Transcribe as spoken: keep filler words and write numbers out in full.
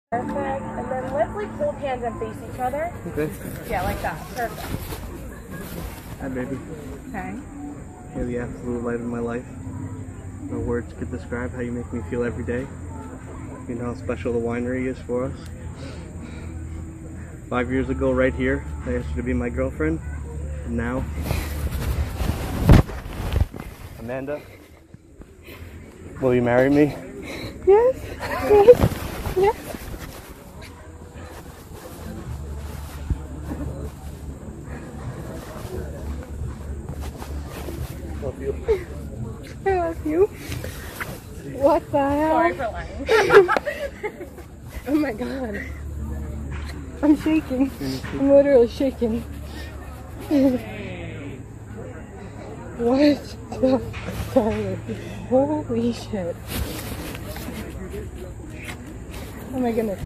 Perfect. And then let's like hold hands and face each other. Okay. Yeah, like that. Perfect. Hi, baby. Okay. You're the absolute light of my life. No words could describe how you make me feel every day. You know how special the winery is for us. Five years ago, right here, I asked you to be my girlfriend. And now, Amanda, will you marry me? Yes. Yes. Yes. Love you. I love you. What the hell? Sorry for lying. Oh my god. I'm shaking. I'm literally shaking. What the fuck? Holy shit. Oh my goodness.